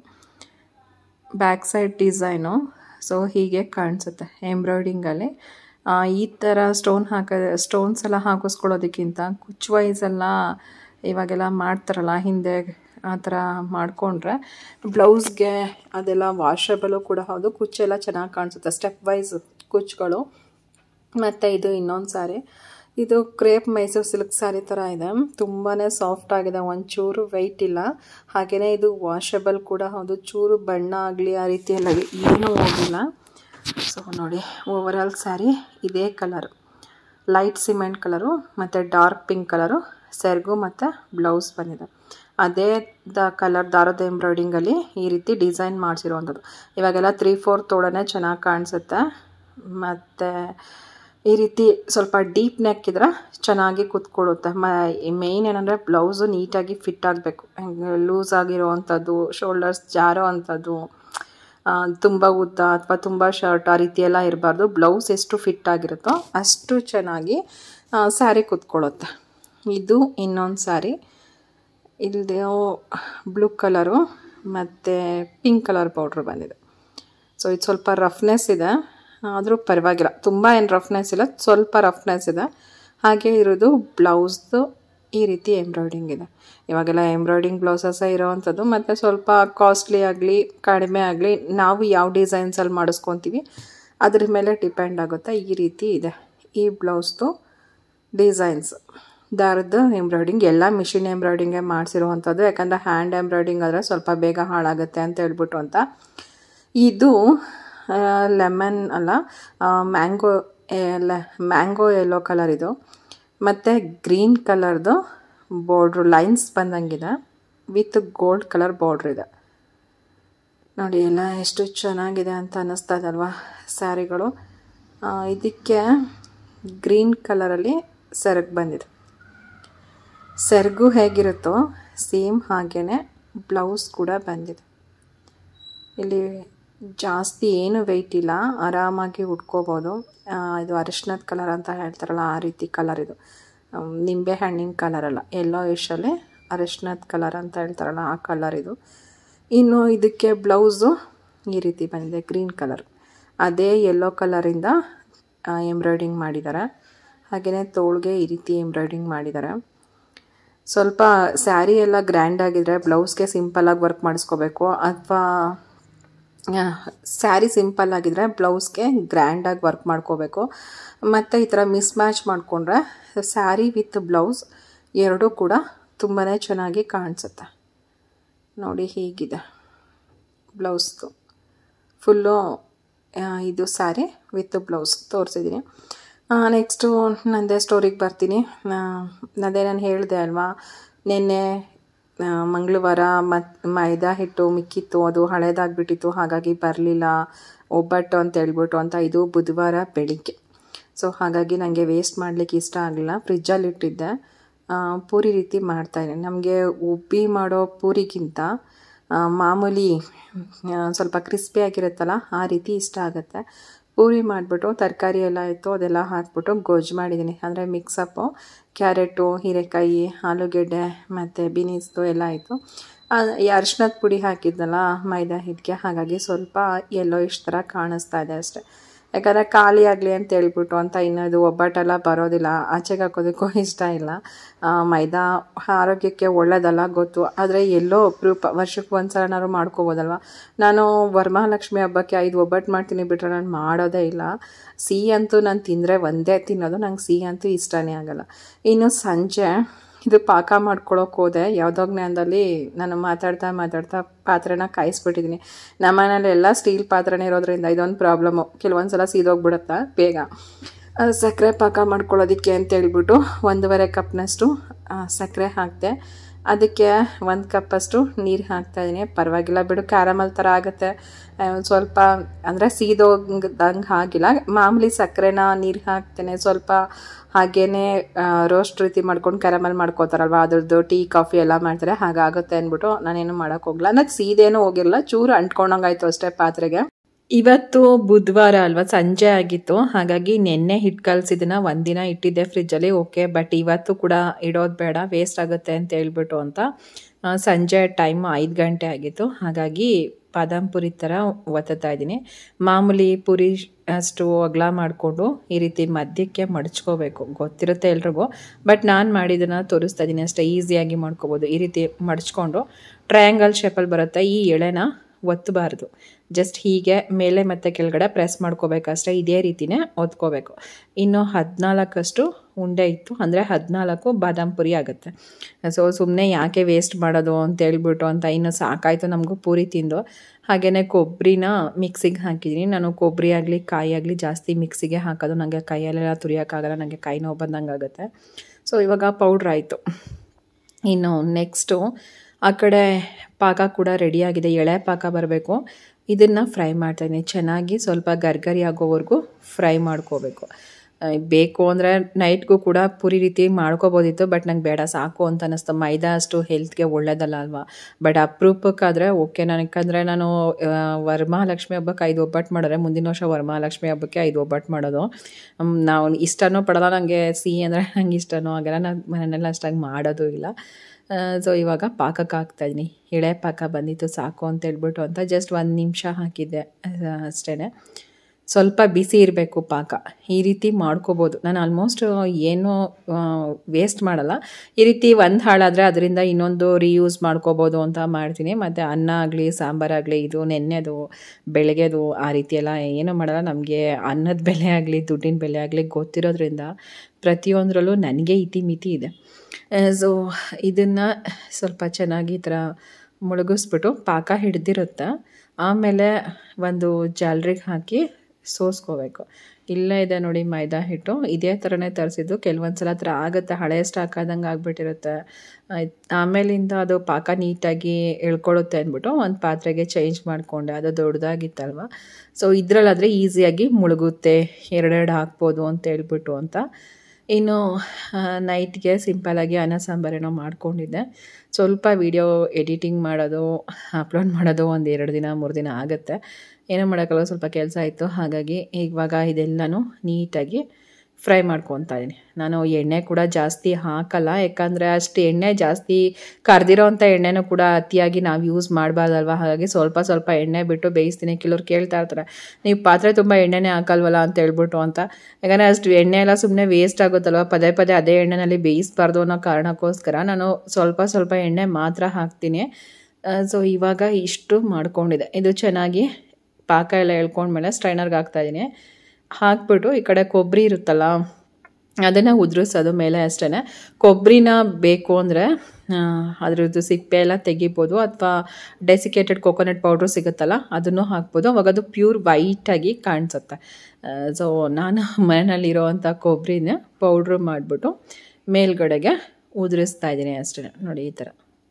ಬ್ಯಾಕ್ ಸೈಡ್ ಡಿಸೈನು. ಸೊ ಹೀಗೆ ಕಾಣಿಸುತ್ತೆ ಎಂಬ್ರಾಯ್ಡಿಂಗಲ್ಲಿ. ಈ ಥರ ಸ್ಟೋನ್ ಹಾಕ ಸ್ಟೋನ್ಸ್ ಎಲ್ಲ ಹಾಕಿಸ್ಕೊಳ್ಳೋದಕ್ಕಿಂತ ಕುಚ್ ವೈಸ್ ಎಲ್ಲ ಇವಾಗೆಲ್ಲ ಮಾಡ್ತಾರಲ್ಲ, ಹಿಂದೆ ಆ ಥರ ಮಾಡಿಕೊಂಡ್ರೆ ಬ್ಲೌಸ್ಗೆ ಅದೆಲ್ಲ ವಾಷಬಲು ಕೂಡ ಹೌದು. ಕುಚ್ಚೆಲ್ಲ ಚೆನ್ನಾಗಿ ಕಾಣಿಸುತ್ತೆ, ಸ್ಟೆಪ್ ವೈಸ್ ಕುಚ್ಚುಗಳು. ಮತ್ತು ಇದು ಇನ್ನೊಂದು ಸ್ಯಾರಿ, ಇದು ಕ್ರೇಪ್ ಮೈಸೂರು ಸಿಲ್ಕ್ ಸ್ಯಾರಿ ಥರ ಇದೆ. ತುಂಬಾ ಸಾಫ್ಟ್ ಆಗಿದೆ, ಒಂಚೂರು ವೆಯ್ಟ್ ಇಲ್ಲ. ಹಾಗೆಯೇ ಇದು ವಾಷಬಲ್ ಕೂಡ ಹೌದು. ಚೂರು ಬಣ್ಣ ಆಗಲಿ ಆ ರೀತಿ ಎಲ್ಲ ಏನೂ ಹೋಗಿಲ್ಲ. ಸೊ ನೋಡಿ, ಓವರಾಲ್ ಸ್ಯಾರಿ ಇದೇ ಕಲರು, ಲೈಟ್ ಸಿಮೆಂಟ್ ಕಲರು ಮತ್ತು ಡಾರ್ಕ್ ಪಿಂಕ್ ಕಲರು ಸೆರ್ಗು ಮತ್ತು ಬ್ಲೌಸ್ ಬಂದಿದೆ. ಅದೇ ದ ಕಲರ್ ದಾರದ ಎಂಬ್ರಾಯ್ಡಿಂಗಲ್ಲಿ ಈ ರೀತಿ ಡಿಸೈನ್ ಮಾಡಿಸಿರುವಂಥದ್ದು. ಇವಾಗೆಲ್ಲ ತ್ರೀ ಫೋರ್ ತೋಡನೆ ಚೆನ್ನಾಗಿ ಕಾಣಿಸುತ್ತೆ. ಮತ್ತು ಈ ರೀತಿ ಸ್ವಲ್ಪ ಡೀಪ್ ನೆಕ್ ಇದ್ರೆ ಚೆನ್ನಾಗಿ ಕುತ್ಕೊಳ್ಳುತ್ತೆ. ಮ ಮೇಯ್ನ್ ಏನಂದರೆ ಬ್ಲೌಸು ನೀಟಾಗಿ ಫಿಟ್ ಆಗಬೇಕು. ಲೂಸ್ ಆಗಿರೋ ಅಂಥದ್ದು, ಶೋಲ್ಡರ್ಸ್ ಜಾರೋ ಅಂಥದ್ದು, ತುಂಬ ಉದ್ದ ಅಥವಾ ತುಂಬ ಶರ್ಟ್ ಆ ರೀತಿ ಎಲ್ಲ ಇರಬಾರ್ದು. ಬ್ಲೌಸ್ ಎಷ್ಟು ಫಿಟ್ ಆಗಿರುತ್ತೋ ಅಷ್ಟು ಚೆನ್ನಾಗಿ ಸ್ಯಾರಿ ಕುತ್ಕೊಳ್ಳುತ್ತೆ. ಇದು ಇನ್ನೊಂದು ಸ್ಯಾರಿ, ಇಲ್ಲಿ ಬ್ಲೂ ಕಲರು ಮತ್ತು ಪಿಂಕ್ ಕಲರ್ ಪೌಡ್ರ್ ಬಂದಿದೆ. ಸೊ ಇದು ಸ್ವಲ್ಪ ರಫ್ನೆಸ್ ಇದೆ, ಆದರೂ ಪರವಾಗಿಲ್ಲ, ತುಂಬ ಏನು ರಫ್ನೆಸ್ ಇಲ್ಲ, ಸ್ವಲ್ಪ ರಫ್ನೆಸ್ ಇದೆ. ಹಾಗೆ ಇರೋದು ಬ್ಲೌಸ್ದು ಈ ರೀತಿ ಎಂಬ್ರಾಯ್ಡಿಂಗ್ ಇದೆ. ಇವಾಗೆಲ್ಲ ಎಂಬ್ರಾಯ್ಡಿಂಗ್ ಬ್ಲೌಸಸ್ಸೇ ಇರೋವಂಥದ್ದು. ಮತ್ತು ಸ್ವಲ್ಪ ಕಾಸ್ಟ್ಲಿ ಆಗಲಿ ಕಡಿಮೆ ಆಗಲಿ ನಾವು ಯಾವ ಡಿಸೈನ್ಸಲ್ಲಿ ಮಾಡಿಸ್ಕೊತೀವಿ ಅದ್ರ ಮೇಲೆ ಡಿಪೆಂಡ್ ಆಗುತ್ತೆ. ಈ ರೀತಿ ಇದೆ ಈ ಬ್ಲೌಸ್ದು ಡಿಸೈನ್ಸ್. ದಾರದ ಎಂಬ್ರಾಯ್ಡಿಂಗ್ ಎಲ್ಲ ಮಿಷಿನ್ ಎಂಬ್ರಾಯ್ಡಿಂಗೇ ಮಾಡಿಸಿರುವಂಥದ್ದು. ಯಾಕಂದರೆ ಹ್ಯಾಂಡ್ ಎಂಬ್ರಾಯ್ಡಿಂಗ್ ಆದರೆ ಸ್ವಲ್ಪ ಬೇಗ ಹಾಳಾಗುತ್ತೆ ಅಂತ ಹೇಳ್ಬಿಟ್ಟು ಅಂತ. ಇದು ಲೆಮನ್ ಅಲ್ಲ, ಮ್ಯಾಂಗೋ ಎಲ್ಲ ಮ್ಯಾಂಗೋ ಯೆಲ್ಲೋ ಕಲರ್ ಇದು. ಮತ್ತು ಗ್ರೀನ್ ಕಲರ್ದು ಬಾರ್ಡ್ರು ಲೈನ್ಸ್ ಬಂದಂಗಿದೆ, ವಿತ್ ಗೋಲ್ಡ್ ಕಲರ್ ಬಾರ್ಡ್ರ್ ಇದೆ. ನೋಡಿ ಎಲ್ಲ ಎಷ್ಟು ಚೆನ್ನಾಗಿದೆ ಅಂತ ಅನ್ನಿಸ್ತಾ ಇದಲ್ವಾ ಸ್ಯಾರಿಗಳು. ಇದಕ್ಕೆ ಗ್ರೀನ್ ಕಲರಲ್ಲಿ ಸೆರಗು ಬಂದಿದೆ. ಸೆರಗು ಹೇಗಿರುತ್ತೋ ಸೇಮ್ ಹಾಗೇ ಬ್ಲೌಸ್ ಕೂಡ ಬಂದಿದೆ. ಇಲ್ಲಿ ಜಾಸ್ತಿ ಏನು ವೆಯ್ಟ್ ಇಲ್ಲ, ಆರಾಮಾಗಿ ಉಟ್ಕೋಬೋದು. ಇದು ಅರಿಶಿನದ ಕಲರ್ ಅಂತ ಹೇಳ್ತಾರಲ್ಲ ಆ ರೀತಿ ಕಲರ್ ಇದು. ನಿಂಬೆ ಹಣ್ಣಿನ ಕಲರ್ ಅಲ್ಲ, ಎಲ್ಲೋ ಇಶಲ್ಲಿ ಅರಿಶಿನದ ಕಲರ್ ಅಂತ ಹೇಳ್ತಾರಲ್ಲ ಆ ಕಲರ್ ಇದು. ಇನ್ನು ಇದಕ್ಕೆ ಬ್ಲೌಸು ಈ ರೀತಿ ಬಂದಿದೆ ಗ್ರೀನ್ ಕಲರ್. ಅದೇ ಯೆಲ್ಲೋ ಕಲರಿಂದ ಎಂಬ್ರಾಯ್ಡಿಂಗ್ ಮಾಡಿದ್ದಾರೆ. ಹಾಗೆಯೇ ತೋಳಿಗೆ ಈ ರೀತಿ ಎಂಬ್ರಾಯ್ಡಿಂಗ್ ಮಾಡಿದ್ದಾರೆ. ಸ್ವಲ್ಪ ಸ್ಯಾರಿ ಎಲ್ಲ ಗ್ರ್ಯಾಂಡ್ ಆಗಿದ್ರೆ ಬ್ಲೌಸ್ಗೆ ಸಿಂಪಲ್ಲಾಗಿ ವರ್ಕ್ ಮಾಡಿಸ್ಕೋಬೇಕು, ಅಥವಾ ಸ್ಯಾರಿ ಸಿಂಪಲ್ ಆಗಿದ್ರೆ ಬ್ಲೌಸ್ಗೆ ಗ್ರ್ಯಾಂಡಾಗಿ ವರ್ಕ್ ಮಾಡ್ಕೋಬೇಕು. ಮತ್ತು ಈ ಥರ ಮಿಸ್ ಮ್ಯಾಚ್ ಮಾಡಿಕೊಂಡ್ರೆ ಸ್ಯಾರಿ ವಿತ್ ಬ್ಲೌಸ್ ಎರಡೂ ಕೂಡ ತುಂಬಾ ಚೆನ್ನಾಗಿ ಕಾಣಿಸುತ್ತೆ. ನೋಡಿ ಹೀಗಿದೆ ಬ್ಲೌಸ್ದು, ಫುಲ್ಲು ಇದು ಸ್ಯಾರಿ ವಿತ್ ಬ್ಲೌಸ್ ತೋರಿಸಿದ್ದೀನಿ. ನೆಕ್ಸ್ಟು ನನ್ನದೇ ಸ್ಟೋರಿಗೆ ಬರ್ತೀನಿ. ಅದೇ ನಾನು ಹೇಳಿದೆ ಅಲ್ವಾ, ನಿನ್ನೆ ಮಂಗಳವಾರ ಮತ್ತು ಮೈದಾ ಹಿಟ್ಟು ಮಿಕ್ಕಿತ್ತು, ಅದು ಹಳೇದಾಗಿಬಿಟ್ಟಿತ್ತು, ಹಾಗಾಗಿ ಬರಲಿಲ್ಲ ಒಬ್ಬಟ್ಟು ಅಂತ ಹೇಳ್ಬಿಟ್ಟು ಅಂತ. ಇದು ಬುಧವಾರ ಬೆಳಿಗ್ಗೆ. ಸೊ ಹಾಗಾಗಿ ನನಗೆ ವೇಸ್ಟ್ ಮಾಡಲಿಕ್ಕೆ ಇಷ್ಟ ಆಗಲಿಲ್ಲ, ಫ್ರಿಜ್ಜಲ್ಲಿ ಇಟ್ಟಿದ್ದೆ. ಪೂರಿ ರೀತಿ ಮಾಡ್ತಾಯಿದ್ದೀನಿ. ನಮಗೆ ಉಬ್ಬಿ ಮಾಡೋ ಪೂರಿಗಿಂತ ಮಾಮೂಲಿ ಸ್ವಲ್ಪ ಕ್ರಿಸ್ಪಿಯಾಗಿರುತ್ತಲ್ಲ ಆ ರೀತಿ ಇಷ್ಟ ಆಗುತ್ತೆ. ಪೂರಿ ಮಾಡಿಬಿಟ್ಟು ತರಕಾರಿ ಎಲ್ಲ ಇತ್ತು ಅದೆಲ್ಲ ಹಾಕ್ಬಿಟ್ಟು ಗೊಜ್ಜು ಮಾಡಿದ್ದೀನಿ. ಅಂದರೆ ಮಿಕ್ಸಪ್ಪು ಕ್ಯಾರೆಟು, ಹೀರೆಕಾಯಿ, ಆಲೂಗೆಡ್ಡೆ ಮತ್ತು ಬೀನೀಸ್ದು ಎಲ್ಲ ಇತ್ತು. ಈ ಅರ್ಶಿನದ ಪುಡಿ ಹಾಕಿದ್ನಲ್ಲ ಮೈದಾ ಹಿಟ್ಟಿಗೆ, ಹಾಗಾಗಿ ಸ್ವಲ್ಪ ಎಲ್ಲೋ ಇಷ್ಟು ಥರ ಕಾಣಿಸ್ತಾ ಇದೆ ಅಷ್ಟೇ. ಯಾಕಂದರೆ ಖಾಲಿ ಆಗಲಿ ಅಂತ ಹೇಳ್ಬಿಟ್ಟು ಅಂತ. ಇನ್ನದು ಒಬ್ಬಟ್ಟೆಲ್ಲ ಬರೋದಿಲ್ಲ, ಆಚೆಗೆ ಹಾಕೋದಕ್ಕೂ ಇಷ್ಟ ಇಲ್ಲ. ಮೈದಾ ಆರೋಗ್ಯಕ್ಕೆ ಒಳ್ಳೆಯದಲ್ಲ ಗೊತ್ತು, ಆದರೆ ಎಲ್ಲೋ ಅಪರೂಪ ವರ್ಷಕ್ಕೆ ಒಂದು ಸಲನಾದ್ರು ಮಾಡ್ಕೋಬೋದಲ್ವ. ನಾನು ವರಮಹಾಲಕ್ಷ್ಮಿ ಹಬ್ಬಕ್ಕೆ ಐದು ಒಬ್ಬಟ್ಟು ಮಾಡ್ತೀನಿ ಬಿಟ್ಟರೆ ನಾನು ಮಾಡೋದೇ ಇಲ್ಲ. ಸಿಹಿ ಅಂತೂ ನಾನು ತಿಂದರೆ ಒಂದೇ ತಿನ್ನೋದು, ನಂಗೆ ಸಿಹಿ ಅಂತೂ ಇಷ್ಟನೇ ಆಗಲ್ಲ. ಇನ್ನು ಸಂಜೆ ಇದು ಪಾಕ ಮಾಡ್ಕೊಳಕ್ಕೆ ಹೋದೆ. ಯಾವುದೋ ಜ್ಞಾನದಲ್ಲಿ ನಾನು ಮಾತಾಡ್ತಾ ಮಾತಾಡ್ತಾ ಪಾತ್ರೆನ ಕಾಯಿಸ್ಬಿಟ್ಟಿದ್ದೀನಿ. ನಮ್ಮ ಮನೇಲಿ ಎಲ್ಲ ಸ್ಟೀಲ್ ಪಾತ್ರೆನೇ ಇರೋದ್ರಿಂದ ಇದೊಂದು ಪ್ರಾಬ್ಲಮ್ಮು, ಕೆಲವೊಂದು ಸಲ ಸೀದೋಗ್ಬಿಡುತ್ತಾ ಬೇಗ. ಸಕ್ಕರೆ ಪಾಕ ಮಾಡ್ಕೊಳ್ಳೋದಕ್ಕೆ ಅಂತ ಹೇಳ್ಬಿಟ್ಟು ಒಂದೂವರೆ ಕಪ್ನಷ್ಟು ಸಕ್ಕರೆ ಹಾಕಿದೆ. ಅದಕ್ಕೆ ಒಂದು ಕಪ್ಪಷ್ಟು ನೀರು ಹಾಕ್ತಾಯಿದ್ದೀನಿ. ಪರವಾಗಿಲ್ಲ ಬಿಡು, ಕ್ಯಾರಮಲ್ ಥರ ಆಗುತ್ತೆ. ಸ್ವಲ್ಪ ಅಂದರೆ ಸೀದೋಗ್ದಂಗೆ ಆಗಿಲ್ಲ. ಮಾಮೂಲಿ ಸಕ್ಕರೆನ ನೀರು ಹಾಕ್ತೇನೆ, ಸ್ವಲ್ಪ ಹಾಗೇ ರೋಸ್ಟ್ ರೀತಿ ಮಾಡ್ಕೊಂಡು ಕ್ಯಾರಮಲ್ ಮಾಡ್ಕೋತಾರಲ್ವ, ಅದ್ರದ್ದು ಟೀ ಕಾಫಿ ಎಲ್ಲ ಮಾಡ್ತಾರೆ, ಹಾಗಾಗುತ್ತೆ ಅಂದ್ಬಿಟ್ಟು ನಾನೇನು ಮಾಡೋಕ್ಕೆ ಹೋಗಲ್ಲ. ಅನ್ನೋದು ಸೀದೇನೂ ಹೋಗಿರಲ್ಲ, ಚೂರು ಅಂಟ್ಕೊಂಡಂಗಾಯ್ತು ಅಷ್ಟೇ ಪಾತ್ರೆಗೆ. ಇವತ್ತು ಬುಧವಾರ ಅಲ್ವಾ, ಸಂಜೆ ಆಗಿತ್ತು, ಹಾಗಾಗಿ ನೆನ್ನೆ ಹಿಟ್ಟು ಕಲಸಿದ್ದನ್ನ ಒಂದಿನ ಇಟ್ಟಿದ್ದೆ ಫ್ರಿಜ್ಜಲ್ಲಿ. ಓಕೆ, ಬಟ್ ಇವತ್ತು ಕೂಡ ಇಡೋದು ಬೇಡ, ವೇಸ್ಟ್ ಆಗುತ್ತೆ ಅಂತ ಹೇಳ್ಬಿಟ್ಟು ಅಂತ ಸಂಜೆ ಟೈಮ್ ಐದು ಗಂಟೆ ಆಗಿತ್ತು. ಹಾಗಾಗಿ ಬಾದಾಮ್ ಪುರಿ ಥರ ಒತ್ತುತ್ತಾ ಇದ್ದೀನಿ. ಮಾಮೂಲಿ ಪುರಿ ಅಷ್ಟು ಅಗಲ ಮಾಡಿಕೊಂಡು ಈ ರೀತಿ ಮಧ್ಯಕ್ಕೆ ಮಡಚ್ಕೋಬೇಕು, ಗೊತ್ತಿರುತ್ತೆ ಎಲ್ರಿಗೂ. ಬಟ್ ನಾನು ಮಾಡಿದ್ದನ್ನು ತೋರಿಸ್ತಾ ಇದ್ದೀನಿ ಅಷ್ಟೇ, ಈಸಿಯಾಗಿ ಮಾಡ್ಕೋಬೋದು. ಈ ರೀತಿ ಮಡಚ್ಕೊಂಡು ಟ್ರಯಾಂಗಲ್ ಶೇಪಲ್ಲಿ ಬರುತ್ತೆ. ಈ ಎಳೆನ ಒತ್ತಬಾರ್ದು, ಜಸ್ಟ್ ಹೀಗೆ ಮೇಲೆ ಮತ್ತು ಕೆಳಗಡೆ ಪ್ರೆಸ್ ಮಾಡ್ಕೋಬೇಕಷ್ಟೇ. ಇದೇ ರೀತಿಯೇ ಒತ್ಕೋಬೇಕು. ಇನ್ನು ಹದಿನಾಲ್ಕಷ್ಟು ಉಂಡೆ ಇತ್ತು, ಅಂದರೆ ಹದಿನಾಲ್ಕು ಬಾದಾಮ್ ಪುರಿ ಆಗುತ್ತೆ. ಸೊ ಸುಮ್ಮನೆ ಯಾಕೆ ವೇಸ್ಟ್ ಮಾಡೋದು ಅಂತ ಹೇಳ್ಬಿಟ್ಟು ಅಂತ, ಇನ್ನು ಸಾಕಾಯಿತು ನಮಗೂ ಪೂರಿ ತಿಂದು. ಹಾಗೆಯೇ ಕೊಬ್ಬರಿನ ಮಿಕ್ಸಿಗೆ ಹಾಕಿದ್ದೀನಿ. ನಾನು ಕೊಬ್ಬರಿ ಆಗಲಿ ಕಾಯಿ ಆಗಲಿ ಜಾಸ್ತಿ ಮಿಕ್ಸಿಗೆ ಹಾಕೋದು, ನನಗೆ ಕೈಯಲ್ಲೆಲ್ಲ ತುರಿಯೋಕ್ಕಾಗಲ್ಲ, ನನಗೆ ಕೈ ನೋವು ಬಂದಂಗೆ ಆಗುತ್ತೆ. ಸೊ ಇವಾಗ ಪೌಡ್ರ್ ಆಯಿತು. ಇನ್ನು ನೆಕ್ಸ್ಟು ಆ ಕಡೆ ಪಾಕ ಕೂಡ ರೆಡಿಯಾಗಿದೆ, ಎಳೆ ಪಾಕ ಬರಬೇಕು. ಇದನ್ನು ಫ್ರೈ ಮಾಡ್ತಾಯಿದ್ದೀನಿ. ಚೆನ್ನಾಗಿ ಸ್ವಲ್ಪ ಗರ್ಗರಿ ಆಗೋವರೆಗೂ ಫ್ರೈ ಮಾಡ್ಕೋಬೇಕು. ಬೇಕು ಅಂದರೆ ನೈಟ್ಗೂ ಕೂಡ ಪೂರಿ ರೀತಿ ಮಾಡ್ಕೋಬೋದಿತ್ತು, ಬಟ್ ನಂಗೆ ಬೇಡ ಸಾಕು ಅಂತ ಅನ್ನಿಸ್ತು. ಮೈದಾ ಅಷ್ಟು ಹೆಲ್ತ್ಗೆ ಒಳ್ಳೇದಲ್ಲ ಅಲ್ವಾ. ಬಟ್ ಅಪರೂಪಕ್ಕಾದರೆ ಓಕೆ ನನಗಂದರೆ ನಾನು ವರಮಹಾಲಕ್ಷ್ಮಿ ಹಬ್ಬಕ್ಕೆ ಐದು ಒಬ್ಬಟ್ಟು ಮಾಡಿದ್ರೆ ಮುಂದಿನ ವರ್ಷ ವರಮಹಾಲಕ್ಷ್ಮಿ ಹಬ್ಬಕ್ಕೆ ಐದು ಒಬ್ಬಟ್ಟು ಮಾಡೋದು. ನಾವು ಇಷ್ಟನೂ ಪಡೋಲ್ಲ, ನನಗೆ ಸಿಹಿ ಅಂದರೆ ನಂಗೆ ಇಷ್ಟನೂ ಆಗಲ್ಲ, ನಾನು ಮನೆಯಲ್ಲ ಅಷ್ಟಾಗಿ ಮಾಡೋದು ಇಲ್ಲ. ಸೊ ಇವಾಗ ಪಾಕಕ್ಕೆ ಹಾಕ್ತಾಯಿದ್ದೀನಿ. ಎಳೆ ಪಾಕ ಬಂದಿತ್ತು ಸಾಕು ಅಂತ ಹೇಳ್ಬಿಟ್ಟು ಅಂತ ಜಸ್ಟ್ ಒಂದು ನಿಮಿಷ ಹಾಕಿದ್ದೆ ಅಷ್ಟೇ. ಸ್ವಲ್ಪ ಬಿಸಿ ಇರಬೇಕು ಪಾಕ, ಈ ರೀತಿ ಮಾಡ್ಕೋಬೋದು. ನಾನು ಆಲ್ಮೋಸ್ಟ್ ಏನೂ ವೇಸ್ಟ್ ಮಾಡಲ್ಲ. ಈ ರೀತಿ ಒಂದು ಹಾಳಾದರೆ ಅದರಿಂದ ಇನ್ನೊಂದು ರೀಯೂಸ್ ಮಾಡ್ಕೋಬೋದು ಅಂತ ಮಾಡ್ತೀನಿ. ಮತ್ತು ಅನ್ನ ಆಗಲಿ ಸಾಂಬಾರಾಗಲಿ, ಇದು ನೆನ್ನೆದು ಬೆಳಗ್ಗೆದು ಆ ರೀತಿ ಎಲ್ಲ ಏನೂ ಮಾಡಲ್ಲ. ನಮಗೆ ಅನ್ನದ ಬೆಲೆ ಆಗಲಿ ದುಡ್ಡಿನ ಬೆಲೆ ಆಗಲಿ ಗೊತ್ತಿರೋದ್ರಿಂದ ಪ್ರತಿಯೊಂದರಲ್ಲೂ ನನಗೆ ಇತಿ ಮಿತಿ ಇದೆ. ಸೊ ಇದನ್ನು ಸ್ವಲ್ಪ ಚೆನ್ನಾಗಿ ಈ ಥರ ಮುಳುಗಿಸ್ಬಿಟ್ಟು ಪಾಕ ಹಿಡ್ದಿರುತ್ತೆ, ಆಮೇಲೆ ಒಂದು ಜಾಲರಿಗೆ ಹಾಕಿ ಸೋಸ್ಕೋಬೇಕು. ಇಲ್ಲೇ ಇದೆ ನೋಡಿ ಮೈದಾ ಹಿಟ್ಟು, ಇದೇ ಥರನೇ ತರಿಸಿದ್ದು. ಕೆಲವೊಂದು ಸಲ ಹತ್ರ ಆಗುತ್ತೆ, ಹಳೆ ಸ್ಟಾಕ್ ಆದಂಗೆ ಆಗಿಬಿಟ್ಟಿರುತ್ತೆ. ಆಮೇಲಿಂದ ಅದು ಪಾಕ ನೀಟಾಗಿ ಎಳ್ಕೊಳ್ಳುತ್ತೆ ಅಂದ್ಬಿಟ್ಟು ಒಂದು ಪಾತ್ರೆಗೆ ಚೇಂಜ್ ಮಾಡಿಕೊಂಡೆ, ಅದು ದೊಡ್ಡದಾಗಿತ್ತಲ್ವ. ಸೊ ಇದರಲ್ಲಾದರೆ ಈಸಿಯಾಗಿ ಮುಳುಗುತ್ತೆ, ಎರಡೆರಡು ಹಾಕ್ಬೋದು ಅಂತ ಹೇಳ್ಬಿಟ್ಟು ಅಂತ. ಇನ್ನು ನೈಟ್ಗೆ ಸಿಂಪಲಾಗಿ ಅನ್ನ ಸಾಂಬಾರೇನೋ ಮಾಡ್ಕೊಂಡಿದ್ದೆ. ಸ್ವಲ್ಪ ವೀಡಿಯೋ ಎಡಿಟಿಂಗ್ ಮಾಡೋದು ಅಪ್ಲೋಡ್ ಮಾಡೋದು ಒಂದು ಎರಡು ದಿನ ಮೂರು ದಿನ ಆಗುತ್ತೆ, ಏನೋ ಮಾಡೋಕ್ಕಲ್ಲ, ಸ್ವಲ್ಪ ಕೆಲಸ ಇತ್ತು. ಹಾಗಾಗಿ ಇವಾಗ ಇದೆಲ್ಲನೂ ನೀಟಾಗಿ ಫ್ರೈ ಮಾಡ್ಕೊತಾ ಇದ್ದೀನಿ. ನಾನು ಎಣ್ಣೆ ಕೂಡ ಜಾಸ್ತಿ ಹಾಕಲ್ಲ, ಯಾಕಂದರೆ ಅಷ್ಟು ಎಣ್ಣೆ ಜಾಸ್ತಿ ಕರ್ದಿರೋ ಅಂಥ ಎಣ್ಣೆನೂ ಕೂಡ ಅತಿಯಾಗಿ ನಾವು ಯೂಸ್ ಮಾಡಬಾರ್ದಲ್ವ. ಹಾಗಾಗಿ ಸ್ವಲ್ಪ ಸ್ವಲ್ಪ ಎಣ್ಣೆ ಬಿಟ್ಟು ಬೇಯಿಸ್ತೀನಿ. ಕೆಲವ್ರು ಕೇಳ್ತಾ ಇರ್ತಾರೆ, ನೀವು ಪಾತ್ರೆ ತುಂಬ ಎಣ್ಣೆನೇ ಹಾಕಲ್ವಲ್ಲ ಅಂತ ಹೇಳ್ಬಿಟ್ಟು ಅಂತ. ಯಾಕಂದರೆ ಅಷ್ಟು ಎಣ್ಣೆ ಎಲ್ಲ ಸುಮ್ಮನೆ ವೇಸ್ಟ್ ಆಗುತ್ತಲ್ವ, ಪದೇ ಪದೇ ಅದೇ ಎಣ್ಣೆನಲ್ಲಿ ಬೇಯಿಸಬಾರ್ದು ಅನ್ನೋ ಕಾರಣಕ್ಕೋಸ್ಕರ ನಾನು ಸ್ವಲ್ಪ ಸ್ವಲ್ಪ ಎಣ್ಣೆ ಮಾತ್ರ ಹಾಕ್ತೀನಿ. ಸೊ ಇವಾಗ ಇಷ್ಟು ಮಾಡ್ಕೊಂಡಿದೆ. ಇದು ಚೆನ್ನಾಗಿ ಪಾಕ ಎಲ್ಲ ಎಳ್ಕೊಂಡ್ಮೇಲೆ ಸ್ಟ್ರೈನರ್ಗೆ ಹಾಕ್ತಾಯಿದ್ದೀನಿ. ಹಾಕ್ಬಿಟ್ಟು ಈ ಕಡೆ ಕೊಬ್ಬರಿ ಇರುತ್ತಲ್ಲ ಅದನ್ನು ಉದುರಿಸೋದು ಮೇಲೆ ಅಷ್ಟೇ. ಕೊಬ್ಬರಿನ ಬೇಕು ಅಂದರೆ ಅದ್ರದ್ದು ಸಿಪ್ಪೆ ಎಲ್ಲ ತೆಗಿಬೋದು, ಅಥವಾ ಡೆಸಿಕೇಟೆಡ್ ಕೊಕೊನಟ್ ಪೌಡ್ರು ಸಿಗುತ್ತಲ್ಲ ಅದನ್ನು ಹಾಕ್ಬೋದು. ಅವಾಗ ಅದು ಪ್ಯೂರ್ ವೈಟಾಗಿ ಕಾಣಿಸುತ್ತೆ. ಸೊ ನಾನು ಮನೆಯಲ್ಲಿರೋವಂಥ ಕೊಬ್ಬರಿನ ಪೌಡ್ರು ಮಾಡಿಬಿಟ್ಟು ಮೇಲ್ಗಡೆಗೆ ಉದುರಿಸ್ತಾ ಇದ್ದೀನಿ ಅಷ್ಟೇ. ನೋಡಿ ಈ ಥರ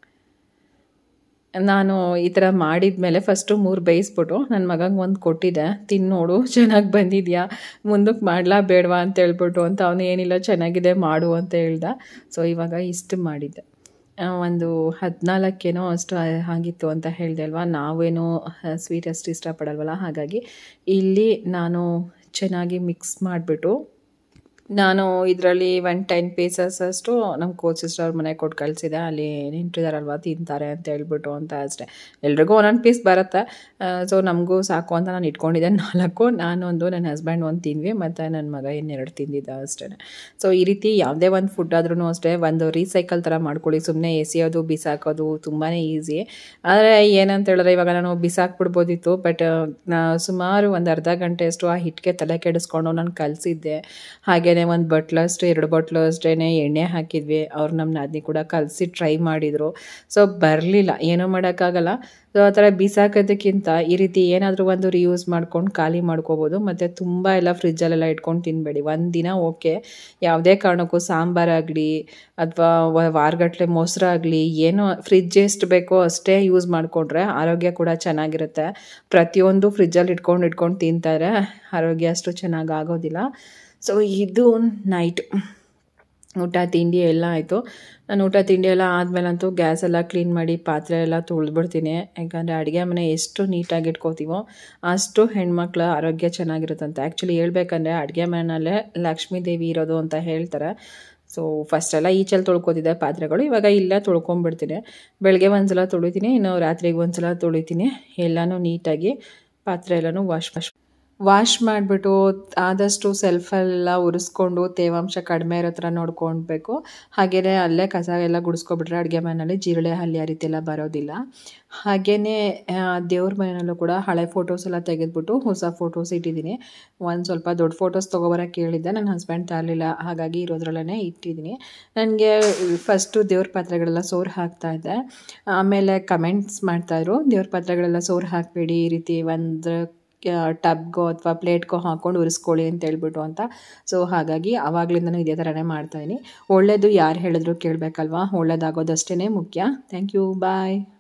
ನಾನು ಈ ಥರ ಮಾಡಿದ್ಮೇಲೆ ಫಸ್ಟು ಮೂರು ಬೇಯಿಸ್ಬಿಟ್ಟು ನನ್ನ ಮಗಂಗೆ ಒಂದು ಕೊಟ್ಟಿದ್ದೆ, ತಿನ್ನೋಡು ಚೆನ್ನಾಗಿ ಬಂದಿದೆಯಾ, ಮುಂದಕ್ಕೆ ಮಾಡಲಾ ಬೇಡವಾ ಅಂತ ಹೇಳ್ಬಿಟ್ಟು ಅಂತ. ಅವನು ಏನಿಲ್ಲ ಚೆನ್ನಾಗಿದೆ ಮಾಡು ಅಂತ ಹೇಳ್ದ. ಸೊ ಇವಾಗ ಇಷ್ಟು ಮಾಡಿದ್ದೆ. ಒಂದು ಹದಿನಾಲ್ಕೇನೋ ಅಷ್ಟು ಆಗಿತ್ತು ಅಂತ ಹೇಳಿದೆ ಅಲ್ವಾ. ನಾವೇನೋ ಸ್ವೀಟ್ ಅಷ್ಟು ಇಷ್ಟಪಡಲ್ವಲ್ಲ, ಹಾಗಾಗಿ ಇಲ್ಲಿ ನಾನು ಚೆನ್ನಾಗಿ ಮಿಕ್ಸ್ ಮಾಡಿಬಿಟ್ಟು ನಾನು ಇದರಲ್ಲಿ ಒನ್ ಟೆನ್ ಪೀಸಸ್ ಅಷ್ಟು ನಮ್ಮ ಕೋಚ್ ಸಿಸ್ಟರ್ ಅವ್ರ ಮನೆಗೆ ಕೊಟ್ಟು ಕಳಿಸಿದೆ. ಅಲ್ಲಿ ನಿಂತಿದ್ದಾರಲ್ವ ತಿಂತಾರೆ ಅಂತ ಹೇಳ್ಬಿಟ್ಟು ಅಂತ ಅಷ್ಟೇ. ಎಲ್ರಿಗೂ ಒಂದೊಂದು ಪೀಸ್ ಬರುತ್ತೆ. ಸೊ ನಮಗೂ ಸಾಕು ಅಂತ ನಾನು ಇಟ್ಕೊಂಡಿದ್ದೆ ನಾಲ್ಕು. ನಾನೊಂದು, ನನ್ನ ಹಸ್ಬೆಂಡ್ ಒಂದು ತಿಂದ್ವಿ, ಮತ್ತು ನನ್ನ ಮಗ ಇನ್ನೆರಡು ತಿಂದಿದ್ದ ಅಷ್ಟೇ. ಸೊ ಈ ರೀತಿ ಯಾವುದೇ ಒಂದು ಫುಡ್ ಆದ್ರೂ ಅಷ್ಟೇ ಒಂದು ರೀಸೈಕಲ್ ಥರ ಮಾಡ್ಕೊಳ್ಳಿ. ಸುಮ್ಮನೆ ಎಸೆಯೋದು ಬಿಸಾಕೋದು ತುಂಬಾ ಈಸಿ. ಆದರೆ ಏನಂತ ಹೇಳಿದ್ರೆ ಇವಾಗ ನಾನು ಬಿಸಾಕ್ಬಿಡ್ಬೋದಿತ್ತು, ಬಟ್ ಸುಮಾರು ಒಂದು ಅರ್ಧ ಗಂಟೆಯಷ್ಟು ಆ ಹಿಟ್ಟಿಗೆ ತಲೆ ಕೆಡಿಸ್ಕೊಂಡು ನಾನು ಕಲಿಸಿದ್ದೆ. ಹಾಗೇ ಒಂದು ಬಟ್ಲು ಅಷ್ಟು ಎರಡು ಬಟ್ಲು ಅಷ್ಟೇ ಎಣ್ಣೆ ಹಾಕಿದ್ವಿ. ಅವ್ರು ನಮ್ಮ ನಾದಿನಿ ಕೂಡ ಕಲಸಿ ಟ್ರೈ ಮಾಡಿದರು. ಸೊ ಬರಲಿಲ್ಲ, ಏನೂ ಮಾಡೋಕ್ಕಾಗಲ್ಲ. ಸೊ ಆ ಥರ ಬಿಸಾಕೋದಕ್ಕಿಂತ ಈ ರೀತಿ ಏನಾದರೂ ಒಂದು ರಿಯೂಸ್ ಮಾಡ್ಕೊಂಡು ಖಾಲಿ ಮಾಡ್ಕೋಬೋದು. ಮತ್ತು ತುಂಬ ಎಲ್ಲ ಫ್ರಿಜ್ಜಲ್ಲೆಲ್ಲ ಇಟ್ಕೊಂಡು ತಿನ್ನಬೇಡಿ. ಒಂದು ದಿನ ಓಕೆ, ಯಾವುದೇ ಕಾರಣಕ್ಕೂ ಸಾಂಬಾರಾಗಲಿ ಅಥವಾ ವಾರಗಟ್ಟಲೆ ಮೊಸರಾಗಲಿ ಏನೋ ಫ್ರಿಜ್ ಎಷ್ಟು ಬೇಕೋ ಅಷ್ಟೇ ಯೂಸ್ ಮಾಡಿಕೊಂಡ್ರೆ ಆರೋಗ್ಯ ಕೂಡ ಚೆನ್ನಾಗಿರುತ್ತೆ. ಪ್ರತಿಯೊಂದು ಫ್ರಿಜ್ಜಲ್ಲಿ ಇಟ್ಕೊಂಡು ಇಟ್ಕೊಂಡು ತಿಂತಾರೆ, ಆರೋಗ್ಯ ಅಷ್ಟು ಚೆನ್ನಾಗಿ ಆಗೋದಿಲ್ಲ. ಸೊ ಇದು ನೈಟ್ ಊಟ ತಿಂಡಿ ಎಲ್ಲ ಆಯಿತು. ನಾನು ಊಟ ತಿಂಡಿ ಎಲ್ಲ ಆದಮೇಲಂತೂ ಗ್ಯಾಸ್ ಎಲ್ಲ ಕ್ಲೀನ್ ಮಾಡಿ ಪಾತ್ರೆ ಎಲ್ಲ ತೊಳೆದ್ಬಿಡ್ತೀನಿ. ಯಾಕಂದರೆ ಅಡುಗೆ ಮನೆ ಎಷ್ಟು ನೀಟಾಗಿ ಇಟ್ಕೋತೀವೋ ಅಷ್ಟು ಹೆಣ್ಮಕ್ಳ ಆರೋಗ್ಯ ಚೆನ್ನಾಗಿರುತ್ತಂತೆ. ಆ್ಯಕ್ಚುಲಿ ಹೇಳ್ಬೇಕಂದ್ರೆ ಅಡುಗೆ ಮನೆಯಲ್ಲೇ ಲಕ್ಷ್ಮೀ ದೇವಿ ಇರೋದು ಅಂತ ಹೇಳ್ತಾರೆ. ಸೊ ಫಸ್ಟೆಲ್ಲ ಈಚಲ್ಲಿ ತೊಳ್ಕೊತಿದ್ದೆ ಪಾತ್ರೆಗಳು, ಇವಾಗ ಇಲ್ಲೇ ತೊಳ್ಕೊಂಬಿಡ್ತೀನಿ. ಬೆಳಗ್ಗೆ ಒಂದು ಸಲ ತೊಳಿತೀನಿ, ಇನ್ನು ರಾತ್ರಿಗೆ ಒಂದು ಸಲ ತೊಳಿತೀನಿ. ಎಲ್ಲನೂ ನೀಟಾಗಿ ಪಾತ್ರೆ ಎಲ್ಲನೂ ವಾಶ್ ವಾಶ್ ವಾಶ್ ಮಾಡಿಬಿಟ್ಟು ಆದಷ್ಟು ಸೆಲ್ಫೆಲ್ಲ ಉರಿಸ್ಕೊಂಡು ತೇವಾಂಶ ಕಡಿಮೆ ಇರೋ ಥರ ನೋಡ್ಕೊಳ್ಬೇಕು. ಹಾಗೆಯೇ ಅಲ್ಲೇ ಕಸ ಎಲ್ಲ ಗುಡಿಸ್ಕೊಬಿಟ್ರೆ ಅಡುಗೆ ಮನೆಯಲ್ಲಿ ಜಿರಳೆ ಹಲ್ಲಿ ಆ ರೀತಿ ಎಲ್ಲ ಬರೋದಿಲ್ಲ. ಹಾಗೆಯೇ ದೇವ್ರ ಮನೆಯಲ್ಲೂ ಕೂಡ ಹಳೆ ಫೋಟೋಸ್ ಎಲ್ಲ ತೆಗೆದುಬಿಟ್ಟು ಹೊಸ ಫೋಟೋಸ್ ಇಟ್ಟಿದ್ದೀನಿ. ಒಂದು ಸ್ವಲ್ಪ ದೊಡ್ಡ ಫೋಟೋಸ್ ತೊಗೊಬರೋಕ್ಕೆ ಕೇಳಿದ್ದೆ, ನನ್ನ ಹಸ್ಬೆಂಡ್ ತರಲಿಲ್ಲ, ಹಾಗಾಗಿ ಇರೋದ್ರಲ್ಲೇ ಇಟ್ಟಿದ್ದೀನಿ. ನನಗೆ ಫಸ್ಟು ದೇವ್ರ ಪಾತ್ರೆಗಳೆಲ್ಲ ಸೋರು ಹಾಕ್ತಾಯಿದ್ದೆ, ಆಮೇಲೆ ಕಮೆಂಟ್ಸ್ ಮಾಡ್ತಾಯಿದ್ರು ದೇವ್ರ ಪಾತ್ರೆಗಳೆಲ್ಲ ಸೋರು ಹಾಕಬೇಡಿ, ಈ ರೀತಿ ಒಂದು ಟಬ್ಗೋ ಅಥವಾ ಪ್ಲೇಟ್ಗೋ ಹಾಕ್ಕೊಂಡು ಉರಿಸ್ಕೊಳ್ಳಿ ಅಂತ ಹೇಳ್ಬಿಟ್ಟು ಅಂತ. ಸೊ ಹಾಗಾಗಿ ಆವಾಗಲಿಂದನೂ ಇದೇ ಥರನೇ ಮಾಡ್ತಾಯಿದ್ದೀನಿ. ಒಳ್ಳೆಯದು ಯಾರು ಹೇಳಿದ್ರು ಕೇಳಬೇಕಲ್ವಾ, ಒಳ್ಳೇದಾಗೋದಷ್ಟೇ ಮುಖ್ಯ. Thank you, bye.